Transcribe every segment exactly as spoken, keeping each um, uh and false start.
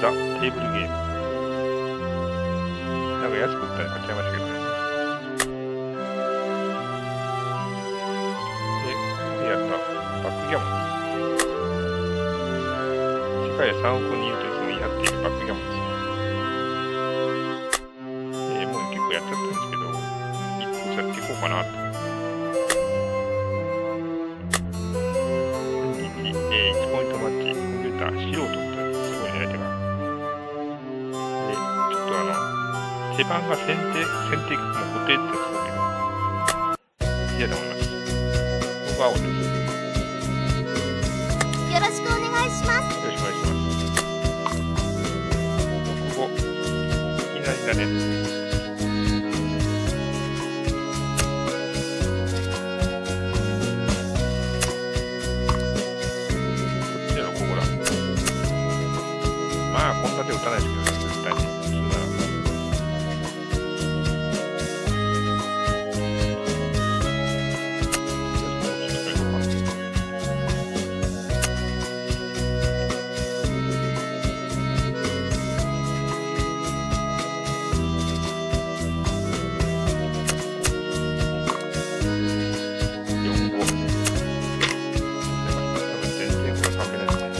ザ・テーブルゲーム。なんか安く売ったり買っちゃいましたけどね。で、やったバックギャモン。世界でさんおく人いるといつも言い張っているバックギャモンですね。えー、もう結構やっちゃったんですけど、いっこやっていこうかなと。えー、いちポイントマッチ、コンピューター、素人ってすごいね、手が。で、ちょっとあの、手番が先手、先手がもう固定ってやつだけど、嫌で思います。僕は青です。 よろしくお願いします。 よろしくお願いします。ろくご、いきなりだね。まあ、こんな手打たないですけどね、絶対に。普通なら。よんご。多分全然これ関係ないですね。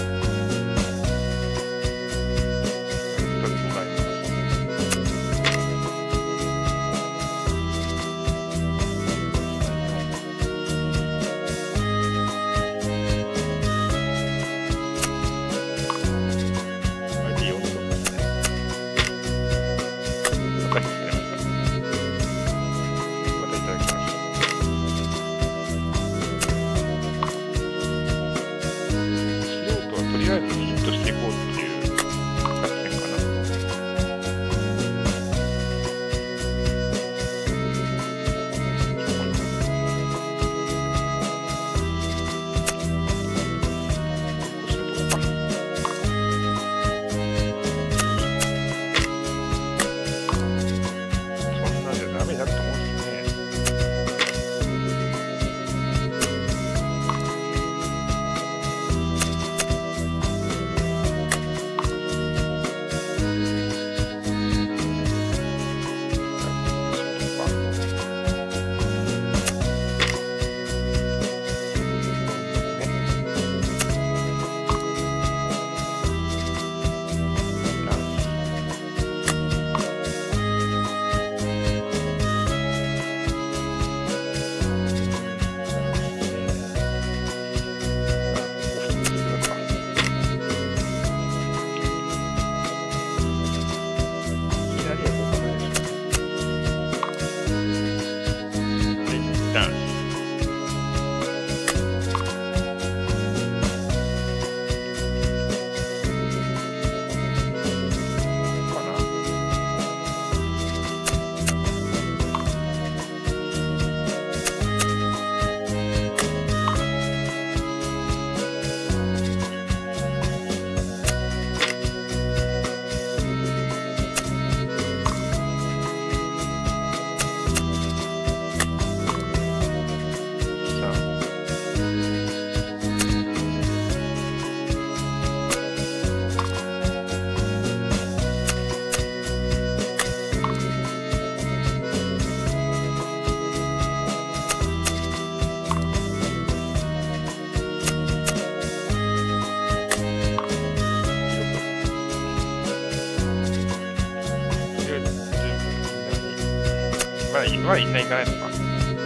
まあ、まあ、いんないかないのか。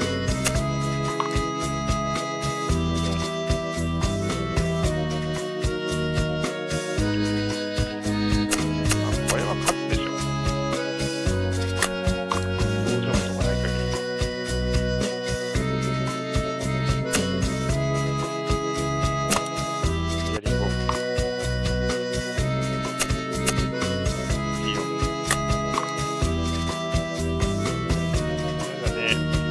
これは勝つでしょ。表情とかない限り。左行こう。いいよ。これがね。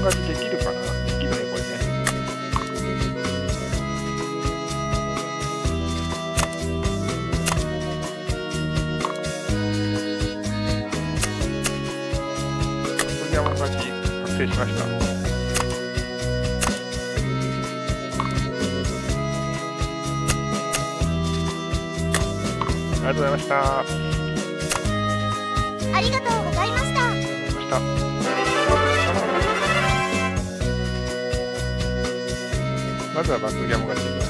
勝ちできるかな。できるね、これね。爆山勝ち確定しました。ありがとうございました。 ありがとうございました。 ありがとうございました。まずは爆山勝ち。